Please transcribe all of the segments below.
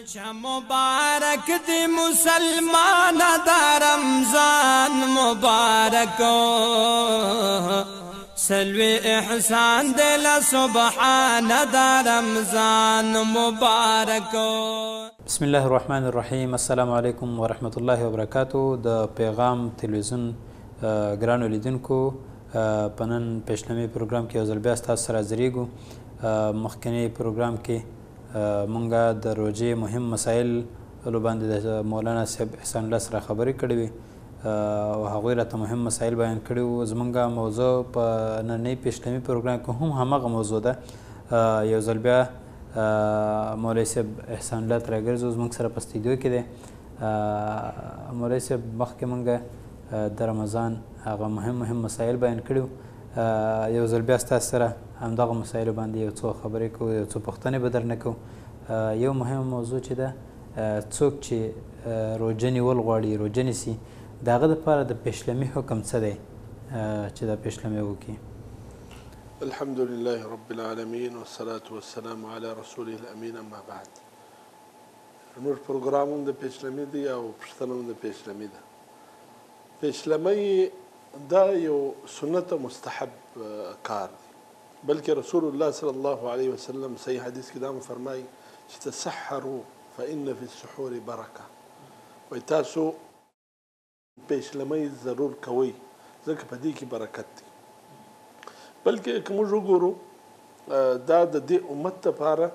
روزه مبارک دی مسلمان دا رمضان مبارک سلوی احسان دل سبحان دا رمضان مبارک. بسم الله الرحمن الرحیم. السلام علیکم ورحمت الله وبرکاتو. د پیغام تلویزیون ګرانو لیدونکو په نن پیشنمې پروګرام کې یو ځل بیا ستاسو سره حاضرېږو. مخکنی پروګرام کې مونږ د روژې مهم مسایلو باندې د مولانا صاحب احسان الله سره خبرې کړې وې او هغوی راته مهم مسایل بیان کړي وو. زمونږ موضوع په نننۍ پیشنمې پروګرام کې هم همغه موضوع ده. یو ځل بیا مولوي صاحب احسان الله ته راګرځو، زموږ سره په استودیو کې دی. مولوي صاحب مخکې مونږ د رمضان هغه مهم مسایل بیان کړي وو. یو ځل بیا ستاسو سره همدغه مسایلو باندې یو څو خبرې کوو، یو څو پوښتنې به درنه کوو. یو مهمه موضوع چې ده، څوک چې روژه نیول غواړي، روژه نیسي، د هغه دپاره د پیشلمي حکم څه دی چې دا پیشلمي وکړي؟ الحمد لله رب العالمين والصلاة والسلام على رسوله الأمين. اما بعد، نور پروګرام د پیشلمي دی او پوښتنه د پیشلمي ده. پیشلمي دا یو سنت مستحب کار دی، بلکې رسول الله صلی الله علیه وسلم صحیح حدیث کې دا فرمایي چې تسحروا فإن في السحور برکه. وایي تاسو پیشلمي ضرور کوئ ځکه په دې کې برکت دی. بلکې که موږ وګورو دا د دې امت لپاره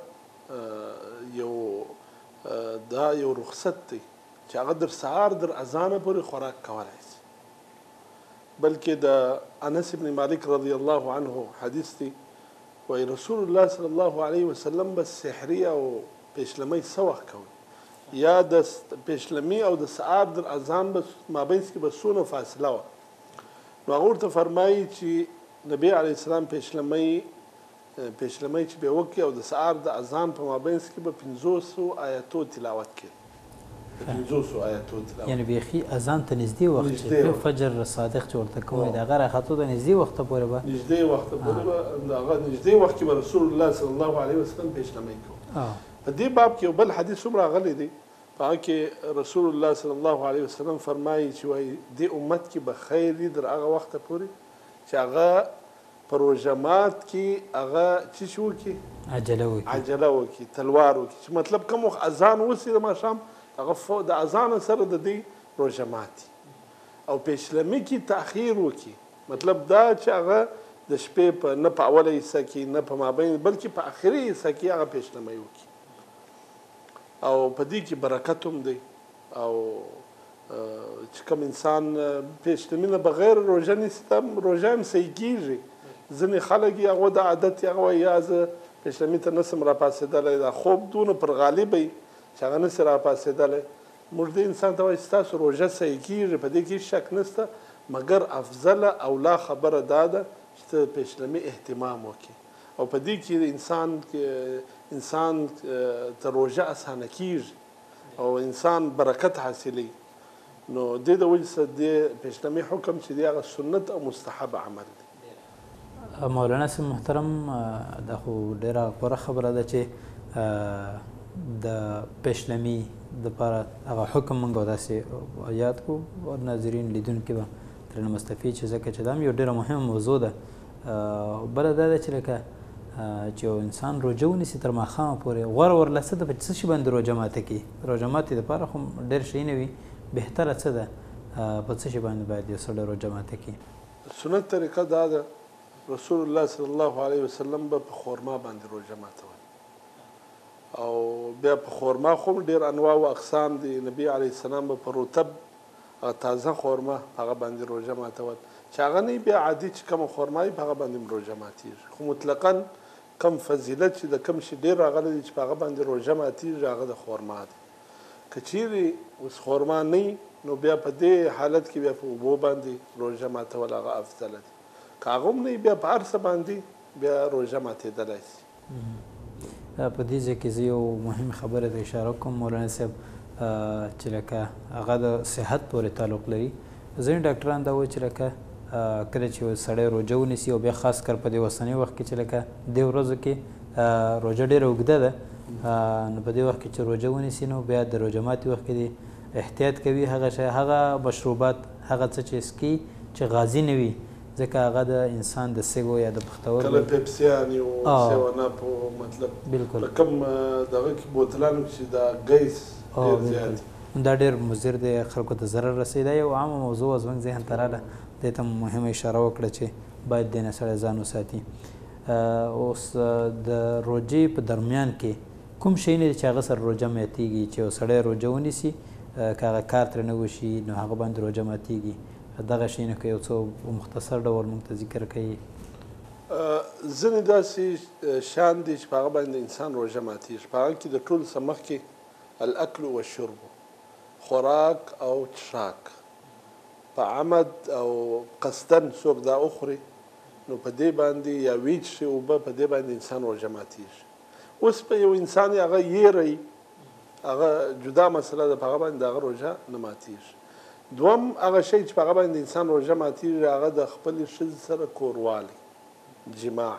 دا یو رخصت دی چې هغه در سهار در اذانه پورې خوراک کولی شي. بلکې د انس بن مالک رضی الله عنه حدیث دی، وایي رسول الله صلی الله علیه وسلم به سحري او پیشلمي څه وخت کوي، یا د پیشلمي او د سهار در اذان به مابینځ کې به څونه فاصله وه. نو هغه ورته فرمایي چې نبی علیه السلام پیشلمي چې به وکړي او د سهار د اذان په مابینځ کې به 500 آیاتو تلاوت کړي. 500 آیاتو تلاوت، یعنې بیخي اذان ته نږدې وخت چې فجر صادق چې ورته کوم د هغه راختو د نږدې وخته پورې به د هغه نږدې وخت کې به رسول الله صلی الله علیه وسلم پیشلمي کوي. په دې باب کې یو بل حدیث هم راغلی دی، په هغه کې رسول الله صلی الله علیه وسلم فرمایي چې وایي دې امت کې به خیر وي تر هغه وخته پورې چې هغه په روژه مات کې هغه څه وکړي، عجله وکړي، تلوار وکړي، چې مطلب کوم وخت اذان وسي د ماښام هغه د اذان سره د دې روژه ماتي. او پیشلمي کې تاخیر وکړي، مطلب دا چې هغه د شپې په نه په اوله حصه کې نه په مابین بلکې په آخري حصه کې هغه پیشلمي وکړي. او په دې کې برکت هم دی. او چې کوم انسان پیشلمي نه بغیر روژه نیسي، روژه هم صحیح کېږي. ځینې خلک یې هغه د عادت هغه وایي یا زه پیشلمي ته نسم راپاڅېدلی، دا خوب دونه پر غالب وي چې هغه نسي راپاڅېدلی. موږ دې انسان ته وایي ستاسو روژه صحیح کېږي، په دې کې شک نشته، مګر افضله او لا خبره دا ده چې ته پیشلمي اهتمام وکړي. او په دې کې انسان ته روژه اسانه کېږي او انسان برکت حاصلوي. نو دې د وجې سره دې پیشلمي حکم چې دی هغه سنت او مستحب عمل دی. مولانا صاحب محترم، دا خو ډېره غوره خبره ده چې د پیشلمي دپاره هغه حکم موږ داسې یاد کړو او ناظرین لیدونکي به ترېنه مستفید شي، ځکه چې دا هم یو ډېره مهمه موضوع ده. بله دا ده چې لکه چې یو انسان روژه ونیسي تر ماښامه پورې، غوره ورله څه ده په څه شي باندې روژه ماته کړي؟ روژه ماتې دپاره خو ډېر شیونه وي، بهتره څه ده په څه شي باندې باید یو سړی روژه ماته کړي؟ سنت طریقه دا ده، رسول الله صلی الله علیه وسلم به په خورما باندې روژه ماتول. او بیا په خورما خو ډېر انواع او اقسام دي. نبی علیه السلام به په رطب تازه خورما هغه باندې روژه ماتول، چې هغه نه بیا عادي چې کومه خورما وي په هغه باندې روژه ماتېږي. خو مطلقا کم فضیلت چې د کم شي ډېر راغلی دی چې په هغه باندې روژه ماتېږي هغه د خورما دی. که چیرې اوس خورما نه نو بیا په دې حالت کې بیا په اوبو باندې روژه ماتول هغه افضله دی. که هغه هم نه بیا په هر څه باندې بیا روژه ماتېدلی شي. په دې ځای کې زه یو مهم خبره ته اشاره کوم مولانا صاحب، چې لکه هغه د صحت پورې تعلق لري. ځینې ډاکټران دا وایي چې لکه کله چې یو سړی روژه ونیسي او بیا خاص کر په دې اوسني وخت کې چې لکه دې ورځو کې روژه ډېره اوږده ده نو په دې وخت کې چې روژه ونیسي نو بیا د روژه ماتي وخت کې احتیاط کوي هغه مشروبات هغه څه چې اسکي چې غازي نه وي ځکه هغه د انسان د سږو یا د پښتورګو کله پیپسیانې او سیواناپ مطلب بالکل په کوم دغه کې بوتلانو چې دا ګیس ډېر زیات دا ډېر مضر دی خلکو ته ضرر رسوي دا یو عامه موضوع زموږ ذهن ته راغله دې ته مهمه اشاره وکړه چې باید دې نه سړی ځان وساتي اوس د روژې په درمیان کې کوم شیونه دي چې هغه سره روژه ماتېږي چې یو سړی روژه ونیسي که هغه کار ترې نه وشي نو هغه باندې روژه ماتېږي دغه شیونه که یو څه مختصر ډول موږ ته ذکر کوي ځینې داسې شیان دي چې په هغه باندې انسان روژه ماتېږي په هغه کې د ټولو څه مخکې الاکل والشرب خوراک او څښاک په عمد او قصدن څوک دا وخوري نو په دې باندې یا ویچ شي اوبه په دې باندې انسان روژه ماتېږي اوس په یو انسان هغه یېری هغه جدا مسله ده په هغه باندې د هغه روژه نه ماتېږي دوم هغه شی چې په هغه باندې انسان روژه ماتېږي هغه د خپلې ښځې سره کوروالی جماع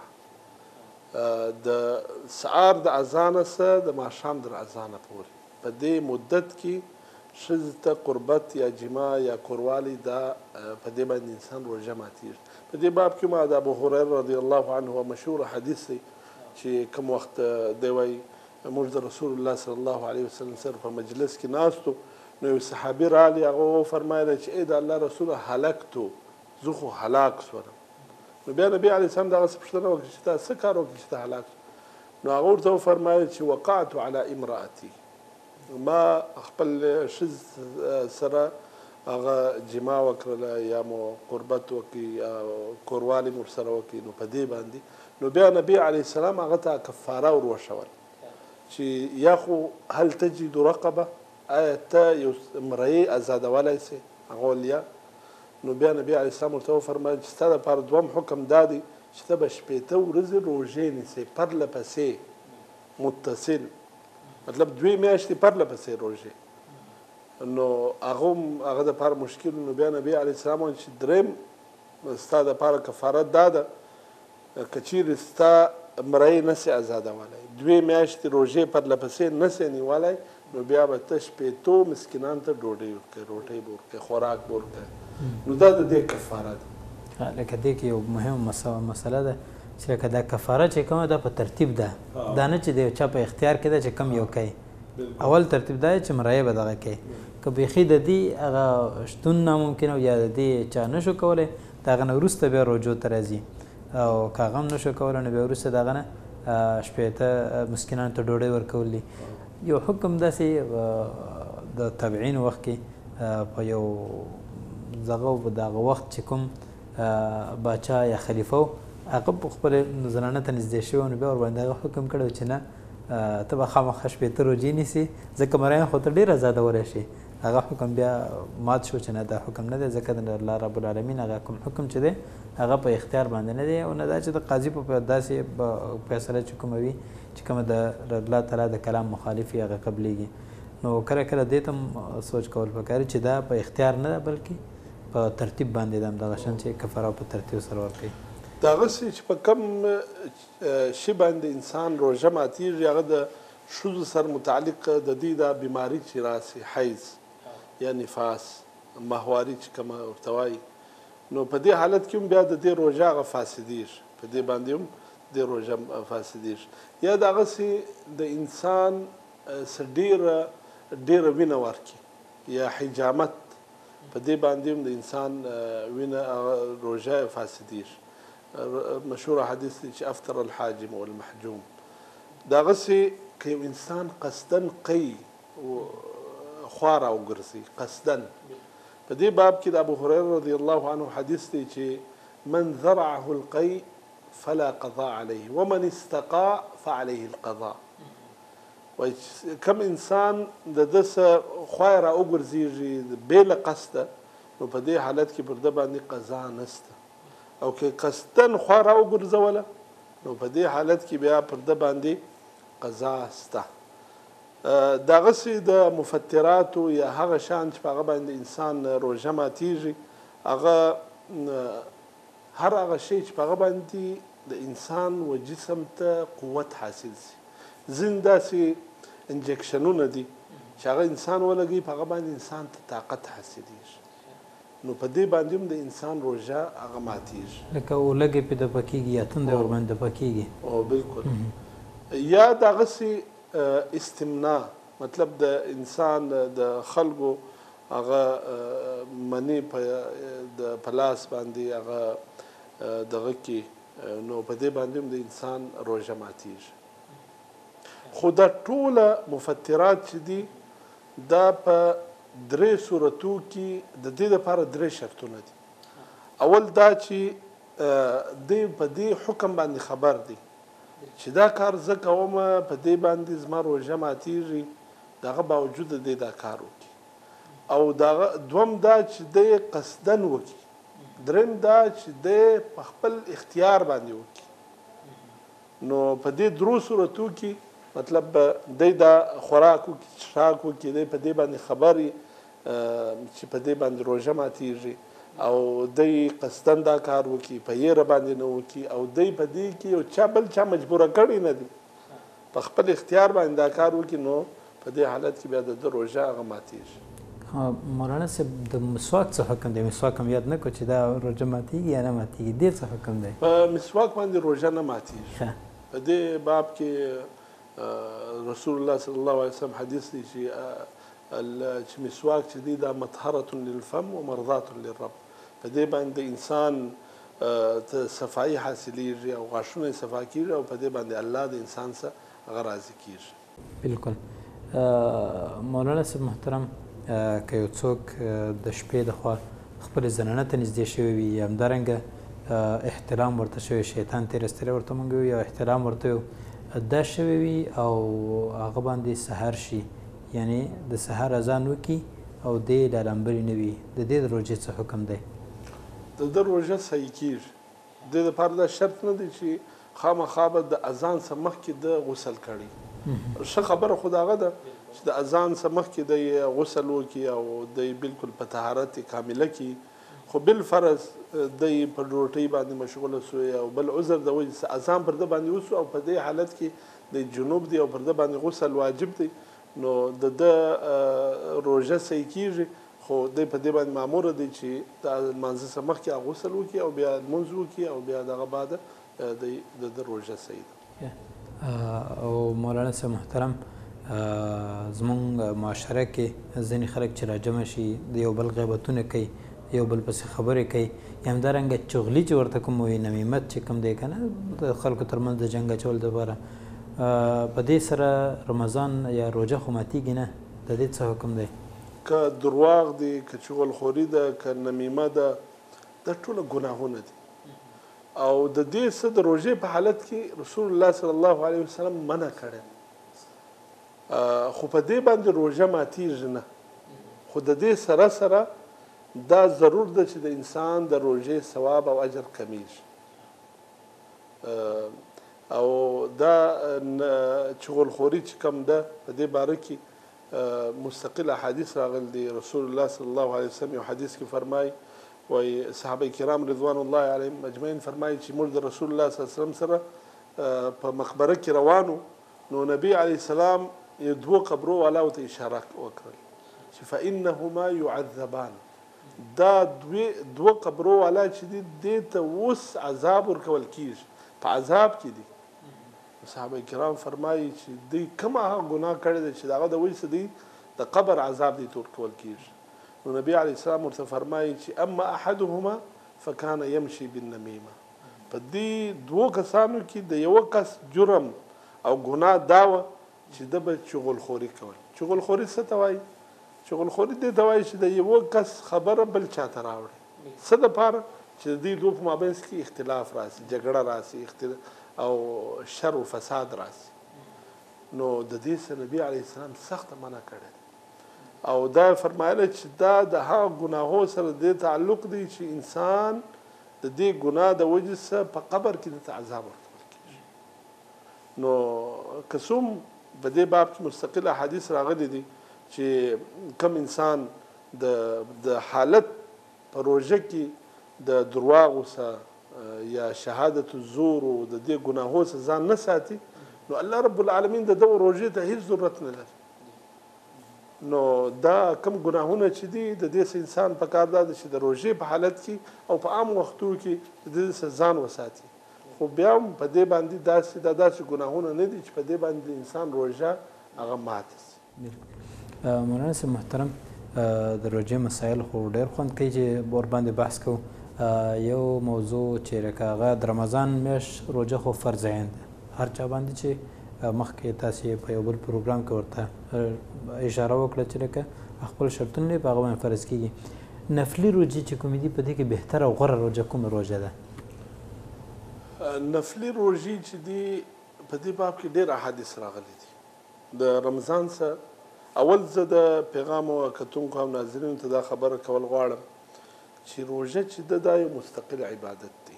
د سهار د اذانه څخه د ماښام تر اذانه پورې په دې مدت کې ښځې ته قربت یا جماع یا کوروالی دا په دې باندې انسان روژه ماتېږي په دې باب کې ما د ابو هریره رضی الله عنه مشهور حدیث دی چې کوم وخت دی وایي موږ د رسول الله صلی الله علیه وسلم سره په مجلس کې ناستو نو یو صحابي راغلی هغه وفرمایله چې ای د الله رسوله هلکتو زه خو هلاک شولم نو بیا نبي علیه السلام د هغه څه پوښتنه وکړه چې تا څه کار وکړي چې ته هلاک نو هغه ورته وفرمایل چې وقعت على امرأتي ما خپل ښځې سره هغه جماع وکړله یا مو قربت وکړي کوروالی مو ورسره وکړي نو په دې باندې نو بیا نبي علیه السلام هغه ته کفاره ور وښول چې یا خو هل تجد رقبه آیا ته یو مرئي ازادولی سې هغه ولیا نو بیا نبي علیه السلام ورته وفرمایل چې ستا دپاره دوم حکم دا دی چې ته به شپېته ورځې روژې نیسې پرله پسې متصل مطلب 2 میاشتې پرله پسې روژې نو هغه دپاره مشکل نو بیا نبي علیه السلام وویل چې دریم ستا دپاره کفاره دا ده که چیرې ستا مرئي نسې ازادولی 2 میاشتې روژې پرله پسې نسې نیولی نو بیا به ته شپېتو مسکینانو ته ډوډۍ ورکوې روټۍ به ورکوې خوراک به ورکوې نو دا د دې کفاره ده لکه دې کې یو مهمه مسله ده چې لکه دا کفاره چې کومه ده په ترتیب ده دا نه چې د یو چا په اختیار کې ده چې کم یو کوي اول ترتیب دا چې مرئي به دغه کوي که بیخي د دې هغه شتون ناممکن او یا د دې چا نشو کولی د هغه نه وروسته بیا روجو ته راځي او که هغه هم نشو کولی نو بیا وروسته د هغه نه شپېته مسکینانو ته ډوډۍ ورکول دي یو حکم داسې د تبعین وخت کې په یو دغه وخت چې کوم باچا یا خلیفه و هغه په خپل زنانه ته نږدې شوی نو بیا ورباندې هغه حکم کړی چې نه ته به خامخا شپېته روژې نیسي ځکه مریان خو ته ډېر ازادولی شي هغه حکم بیا مات شو چې نه دا حکم نه دی ځکه د الله رب العالمین هغه کوم حکم چې دی هغه په اختیار باندې نه دی او نه دا چې د قاضي په داسې فیصله چې کومه وي چې کومه د الله تعالی د کلام مخالف وي هغه قبلیږي نو کله کله دې ته هم سوچ کول پکار چې دا په اختیار نه ده بلکې په ترتیب باندې د همدغه شان چې کفاره په ترتیب سره ورکوي دغسې چې په کوم شي باندې انسان روژه ماتېږي هغه د ښځو سره متعلق د دې دا بیماري چې راسي حیض یا نفاس ماهواري چې کومه ورته وایي نو په دې حالت کې هم بیا د دې روژه هغه فاسدېږي په دې باندې هم د روژه فاسدېږي یا دغسې د انسان څه ډېره وینه ورکړي یا حجامت په دې باندې هم د انسان وینه روژه فاسدېږي مشهور حدیث دی چې افطر الحاجم والمحجوم دغسې که یو انسان قصدن قی خوا راوګرځي قصدن په دې باب کې د ابو هریره رضی الله عنه حدیث دی چې من ذرعه القی فلا قضاء عليه ومن استقاء فعليه القضاء وایي کم انسان د ده څه خوا یې راوګرځېږي بې له قصده نو په دې حالت کې پر ده باندې قضا نشته او که قصدن خوا راوګرځوله نو په دې حالت کې بیا پر ده باندې قضا شته دغسې د مفتراتو یا هغه شیان چې په هغه باندې انسان روژه ماتېږي هغه هر هغه شی چې په هغه باندې د انسان و جسم ته قوت حاصل شي ځینې داسې انجکشنونه دي چې هغه انسان ولګوي په هغه باندې انسان ته طاقت حاصلیږي نو په دې باندې هم د انسان روژه هغه ماتیږي لکه اولګې پې دپه کېږي یا تنده ورباندې دپه کېږي او بالکل یا دغسې استمنا مطلب د انسان د خلکو هغه منی په لاس باندې هغه دغه کې نو په دې باندې هم د انسان روژه ماتیږي خو دا ټوله مفترات چې دي دا په درې صورتو کې د دې لپاره درې شرطونه دي اول دا چې دی په دې حکم باندې خبر دی چې دا کار زه کوم په دې باندې زما روژه ماتیږي دغه باوجود دی دا کار وکړي او دغه دوم دا چې دی قصدن وکړي دریم دا چې دی په خپل اختیار باندې وکړي نو په دې درو صورتو کې مطلب دی دا خوراک وکړي څښاک وکړي دی په دې باندې خبر چې په دې باندې روژه ماتیږي او دی قصدن دا کار وکړي په یېره باندې نه وکړي او دی په دې کې یو چا بل چا مجبوره کړی نه دي په خپل اختیار باندې دا کار وکړي نو په دې حالت کې بیا د ده روژه هغه ماتیږي مولانا صاحب د مسواک څه حکم دی مسواک هم یاد نه کړو چې دا روژه ماتیږي یا نه ماتیږي دې څه حکم دی په مسواک باندې روژه نه ماتیږي په دې باب کې رسول الله صلی الله علیه وسلم حدیث دی چې مسواک چې دی دا مطهره للفم و مرضات للرب په دې باندې انسان ته صفایي حاصلیږي او غاښونه یې صفا کېږي او په دې باندې الله د انسان څخه هغه راضي کېږي بالکل مولانا صاحب محترم که یو څوک د شپې لخوا خپلې زنانه ته نږدې شوی وي یا همدارنګه احترام ورته شوی شیطان تېرستری ورته مونږ وایو یا احترام ورته دا شوی وي او هغه باندې سحر شي یعنی د سحر اذان وکړي او دې لالمبرې نه وي د دې د روژې څه حکم دی د ده روژه صحیح کېږي د دې دپاره دا شرط نه دی چې خامخا به د اذان څخه مخکې د غسل کړي ښه خبره خو د هغه ده چې د اذان څخه مخکې دی غسل وکړي او دی بالکل په طهارت کامله کړي خو بالفرض دی په ډوډۍ باندې مشغوله سوی او بل عذر د وجې اذان پر ده باندې وسو او په دې حالت کې د جنوب دی او پر ده باندې غسل واجب دی نو د ده روژه صحیح کېږي خو دی په دې باندې ماموره دی چې د لمانځه څخه مخکې غسل وکړي او بیا لمونځ وکړي او بیا دغه بعده د ده روژه صحیح ده او مولانا صاحب محترم زمونږ معاشره کې ځینې خلک چې راجمع شي د یو بل غیبتونه کوي یو بل پسې خبرې کوي یا همدارنګه چغلي چې ورته کوم وایي نمیمت چې کوم دی که نه د خلکو ترمنځ د جنګ اچول دپاره په دې سره رمضان یا روژه خو ماتیږي نه د دې څه حکم دی که درواغ دی که چغلخوري ده که نمیمه ده دا ټوله ګناهونه دي او د دې څه د روژې په حالت کې رسول الله صلی الله علیه وسلم منع کړی خو په دې باندې روژه ماتیږي نه خو د دې سره سره دا ضرور ده چې د انسان د روژې ثواب او اجر کمیږي او دا چغلخوري چې کوم ده په دې باره کې مستقل احادیث راغلي دي رسول الله صلی الله علیه وسلم یو حدیث کې فرمایي وایي صحابه کرام رضوان الله علیهم اجمعین فرمایي چې موږ د رسول الله صلی الله علیه وسلم سره په مقبره کې روانو نو نبی علیه السلام یو دوه قبرو والاو ته اشاره وکړل چې فانهما يعذبان دا دوه قبرو والا چې دي دې ته اوس عذاب ورکول کېږي په عذاب کې دي صحابه کرام فرمایي چې دوی کوم هغه ګناه کړی دی چې د هغه د وجې څه دی د قبر عذاب دی ته ورکول کېږي نو نبي علیه السلام ورته فرمایي چې اما احدهما فکان یمشي بالنمیمه په دې دوو کسانو کې د یوه کس جرم او ګناه دا وه چې ده به چغلخوري کول چغلخوري څه ته وایي چغلخوري دې ته وایي چې د یوه کس خبره بل چاته راوړي څه دپاره چې د دې دوه په مابینځ کې اختلاف راسي جګړه راسي او شر و فساد راسي نو د دې سره نبي علیه السلام سخته منع کړې او دا فرمایله چې دا د هغه ګناهو سره دې تعلق دی چې انسان د دې ګناه د وجې څخه په قبر کې دته عذاب ورکول کېږي نو که څوم په دې باب کې مستقل احادیث راغلي دي چې کم انسان د حالت په روژه کې د درواغو څخه یا شهادت الزور او د دې ګناهو څخه ځان نه ساتي نو الله رب العالمین د دغه روژې ته هیڅ ضرورت نه لري. نو دا کم ګناهونه چې دي د دې انسان په کار دا ده چې د روژې په حالت کې او په عام وختو کې د دې څخه ځان وساتي. خو بیا هم په دې باندې داسې ګناهونه نه دي چې په دې باندې انسان روژه هغه ماته شي. مولانا صاحب محترم، د روژې مسایل خو ډېر خوند کوي چې ورباندې بحث کوو. یو موضوع چې لکه هغه د رمضان میاشت روژه خو فرض عین ده، هر چا باندې چې مخکې تاسې په یو بل پروګرام کې ورته اشاره وکړه چې لکه خپل شرطونه په هغه باندې فرض کېږي. نفلي روژې چې کومې دي په دې کې بهتره او غوره روژه کومه روژه ده؟ نفلي روژې چې دي په دې باب کې ډېر احادیث راغلي دي. د رمضان څخه اول زه د پیغام او کتونکو او ناظرینو ته دا خبره کول غواړم چې روژه چې ده دا یو مستقل عبادت دی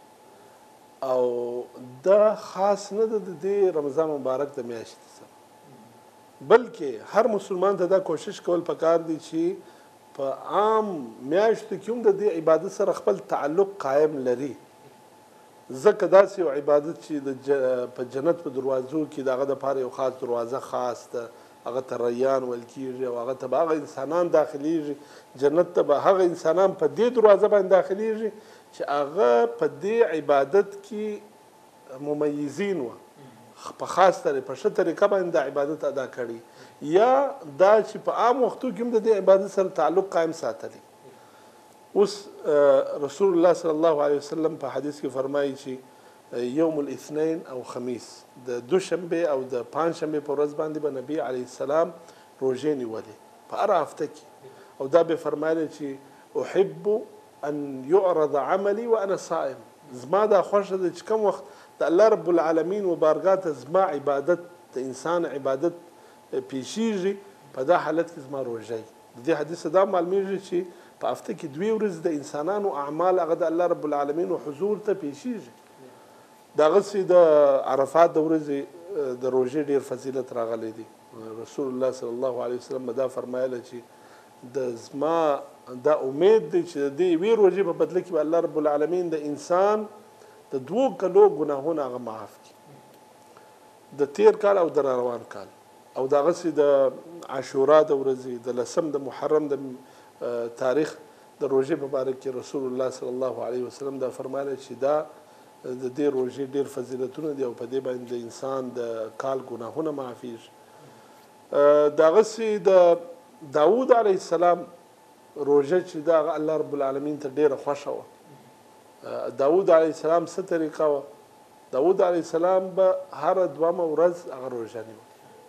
او دا خاص نه ده د دې رمضان مبارک د میاشتې سره، بلکې هر مسلمان ته دا کوشش کول پکار دی چې په عام میاشتو کې هم د دې عبادت سره خپل تعلق قایم لري. ځکه داسې یو عبادت چې په جنت په دروازو کې د هغه دپاره یو خاص دروازه خاص ده، هغه ته ریان ویل کېږي او هغه ته به هغه انسانان داخلیږي، جنت ته به هغه انسانان په دې دروازه باندې داخلیږي چې هغه په دې عبادت کې ممیزین وه، په خاص طریقه په ښه طریقه باندې دا عبادت ادا کړي، یا دا چې په عام وختو کې هم د دې عبادت سره تعلق قایم ساتلی. اوس رسول الله صلی الله علیه وسلم په حدیث کې فرمایي چې یوم الاثنین او خمیس، د دوشنبې او د پنجشنبې په ورځ باندې به نبی علیه السلام روژې نیولې په هره هفته کې، او دا به فرمایلی چې احب ان يعرض عملي وانا صائم، زما دا خوښه ده چې کوم وخت د الله رب العالمین و بارګاه ته زما عبادت د انسان عبادت پیشیږي په دا حالت کې زما روژه وي. د دې حدیث دا معلومیږي چې په هفته کې 2 ورځې د انسانانو اعمال هغه د الله رب العالمین و حضور ته پیشیږي. دغسې د عرفات د ورځې د روژې ډېر فضیلت راغلی دی. رسول الله صلی الله علیه وسلم دا فرمایله چې د زما دا امید دی چې د دې یوې روژې په بدله کې به الله رب العالمین د انسان د 2 کلو ګناهونه هغه معاف کړي، د تیر کال او د روان کال. او دغسې د عاشورا د ورځې د 10 د محرم د تاریخ د روژې په باره کې رسول الله صلی الله علیه وسلم دا فرمایله چې دا د دې روژې ډېر فضیلتونه دي او په دې باندې د انسان د کال ګناهونه معافیږي. دغسې د داود علیه السلام روژه چې دا هغه الله رب العالمین ته ډېره خوښه وه. داود علیه السلام څه طریقه وه؟ داود علیه السلام به هره 2مه ورځ هغه روژه نیوله.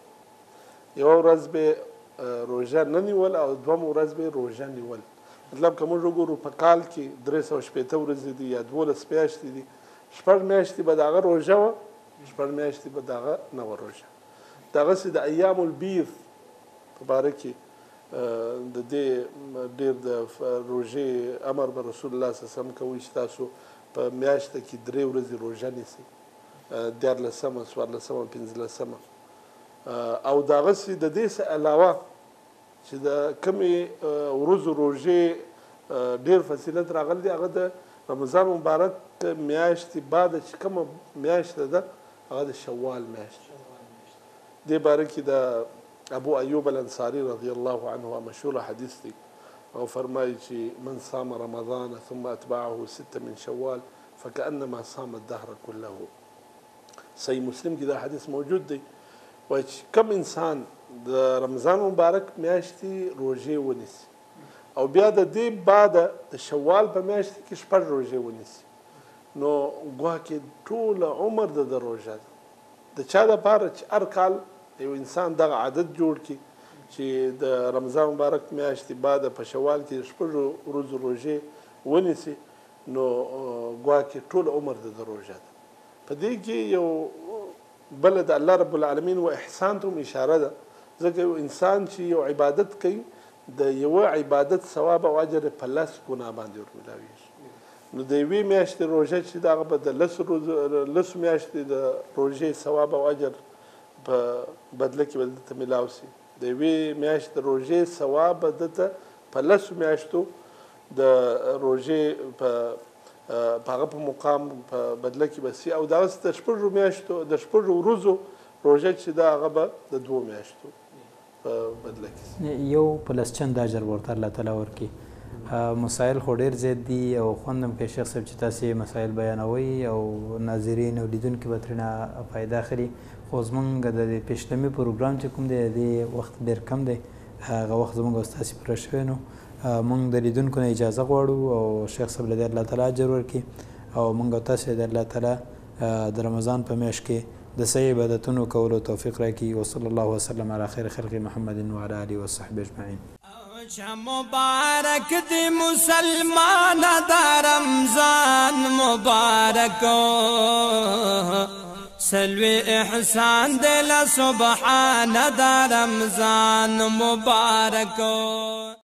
یوه ورځ به روژه نه نیول او 2مه ورځ به روژه نیول. مطلب که موږ وګورو په کال کې 360 ورځې دي یا 12 میاشتې دي، 6 میاشتې به د هغه روژه وه، 6 میاشتې به د هغه نه وه روژه. دغسې د ایام البیض په باره کې د دې ډېر د روژې امر به رسول الله صلی الله علیه وسلم کوي چې تاسو په میاشته کې 3 ورځې روژه نیسئ، 14مه، 14مه، 15مه. او دغسې د دې څخه علاوه چې د کومې ورځو روژې ډېر فضیلت راغلی دی، هغه د رمضان مبارک میاشتې بعد چې کومه میاشت ده هغه د شوال میاشت. دې باره کې د ابو ایوب الانصاري رضی الله عنه مشهور حدیث دی، او فرمایي چې من صام رمضان ثم اتبعه 6 من شوال فكأنما صام الدهر كله. صحیح مسلم کې دا حدیث موجود دی. وایي چې کوم انسان د رمضان مبارک میاشتې روژې ونیسي او بیا د دې بعده د شوال په میاشت کې 6 روژې ونیسي، نو ګواکې ټوله عمر د روژه ده. د چا دپاره چې هر کال یو انسان دغه عادت جوړ کړي چې د رمضان مبارک میاشتې بعده په شوال کې 6 ورځو روژې ونیسي، نو ګواکې ټول عمر د روژه ده. په دې کې یو بله د الله رب العالمین و احسان ته هم اشاره ده، ځکه یو انسان چې یو عبادت کوي د یوه عبادت ثواب او اجر په 10 ګناه باندې ورملاویږي. نو د یوې میاشتې روژه چې د هغه به د 10 میاشتې د روژې ثواب او اجر په بدله کې به دته میلاو سي. د یوې میاشتې د روژې ثواب به دته په 10 میاشتو د روژې په هغه په مقام په بدله کې به سي. او دغسې د 6 میاشتو د 6 ورځو روژه چې دا هغه به د 2 میاشتو په بدله کې یو پلسچند اجر ورته الله تعالی ورکړي. مسایل خو ډېر زیات دي او خوند هم کوي شیخ صاحب چې تاسې مسایل بیانوئ او ناظرین او لیدونکي به ترېنه فایده اخلي. خو زموږ د دې پیشلمي پروګرام چې کوم دی د دې وخت ډېر کم دی، هغه وخت زموږ او ستاسې پوره شوی نو موږ د لیدونکو نه اجازه غواړو او شیخ صاحب له دې الله تعالی اجر ورکړي او موږ او تاسې د الله تعالی د رمضان په میاشت کې د صحیح عبادتونو کولو توفیق راکړي. وصلی الله وسلم علی خیر خلق محمد وعلى آله وصحبه اجمعین. مبارک دی مسلمان دا رمضان مبارک، سلوی احسان دل سبحان دا رمضان مبارک.